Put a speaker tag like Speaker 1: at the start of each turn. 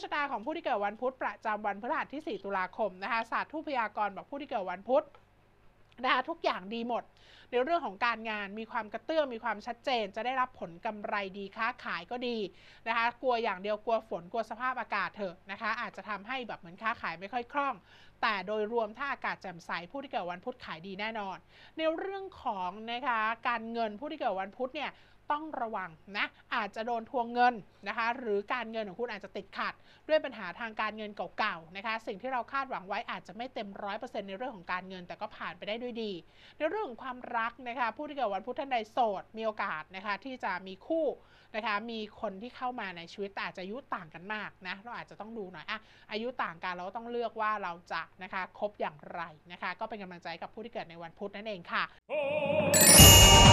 Speaker 1: ชะตาของผู้ที่เกิดวันพุธประจำวันพฤหัสที่ 4 ตุลาคมนะคะศาสตร์ทูปพยากรณ์บอกผู้ที่เกิดวันพุธนะคะทุกอย่างดีหมดในเรื่องของการงานมีความกระเตื้องมีความชัดเจนจะได้รับผลกำไรดีค้าขายก็ดีนะคะกลัวอย่างเดียวกลัวฝนกลัวสภาพอากาศเถอะนะคะอาจจะทำให้แบบเหมือนค้าขายไม่ค่อยคล่องแต่โดยรวมถ้าอากาศแจ่มใสผู้ที่เกิดวันพุธขายดีแน่นอนในเรื่องของนะคะการเงินผู้ที่เกิดวันพุธเนี่ยต้องระวังนะอาจจะโดนทวงเงินนะคะหรือการเงินของคุณอาจจะติดขัดด้วยปัญหาทางการเงินเก่าๆนะคะสิ่งที่เราคาดหวังไว้อาจจะไม่เต็ม 100% ในเรื่องของการเงินแต่ก็ผ่านไปได้ด้วยดีในเรื่องของความรักนะคะผู้ที่เกิดวันพุธท่านใดโสดมีโอกาสนะคะที่จะมีคู่นะคะมีคนที่เข้ามาในชีวิตแต่อาจจะอายุต่างกันมากนะเราอาจจะต้องดูหน่อยอายุต่างกันเราก็ต้องเลือกว่าเราจะนะคะคบอย่างไรนะคะก็เป็นกำลังใจกับผู้ที่เกิดในวันพุธนั่นเองค่ะ